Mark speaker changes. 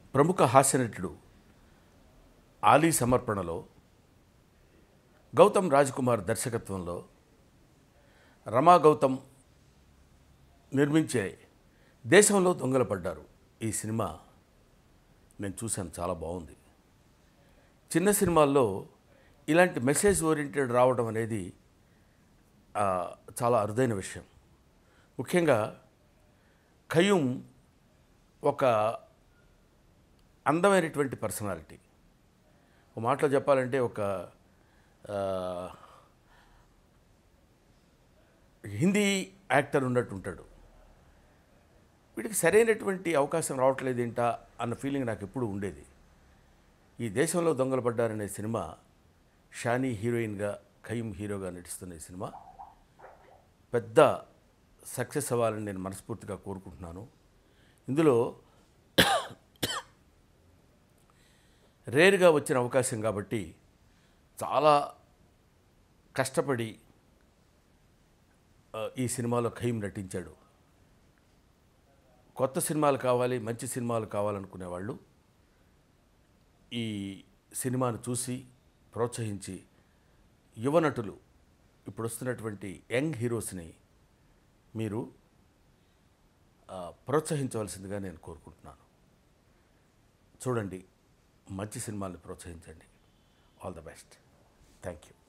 Speaker 1: ప్రముఖ హాస్యనటుడు ఆలీ సమర్పణలో గౌతమ్ రాజ్కుమార్ దర్శకత్వంలో రమా గౌతమ్ నిర్మించే దేశంలో దొంగలు పడ్డారు. ఈ సినిమా నేను చూశాను, చాలా బాగుంది. చిన్న సినిమాల్లో ఇలాంటి మెసేజ్ ఓరియంటెడ్ రావడం అనేది చాలా అరుదైన విషయం. ముఖ్యంగా ఖయ్యూమ్ ఒక అందమైనటువంటి పర్సనాలిటీ. ఒక మాటలో చెప్పాలంటే ఒక హిందీ యాక్టర్ ఉన్నట్టు ఉంటాడు. వీడికి సరైనటువంటి అవకాశం రావట్లేదు ఏంటా అన్న ఫీలింగ్ నాకు ఎప్పుడూ ఉండేది. ఈ దేశంలో దొంగలు పడ్డారనే సినిమా, షానీ హీరోయిన్గా ఖయ్యూమ్ హీరోగా నటిస్తున్న ఈ సినిమా పెద్ద సక్సెస్ అవ్వాలని నేను మనస్ఫూర్తిగా కోరుకుంటున్నాను. ఇందులో రేర్గా వచ్చిన అవకాశం కాబట్టి చాలా కష్టపడి ఈ సినిమాలో ఖయ్యూమ్ నటించాడు. కొత్త సినిమాలు కావాలి, మంచి సినిమాలు కావాలనుకునే వాళ్ళు ఈ సినిమాను చూసి ప్రోత్సహించి యువ నటులు, ఇప్పుడు వస్తున్నటువంటి యంగ్ హీరోస్ని మీరు ప్రోత్సహించవలసిందిగా నేను కోరుకుంటున్నాను. చూడండి, మంచి సినిమాల్ని ప్రోత్సహించండి. All the best. Thank you.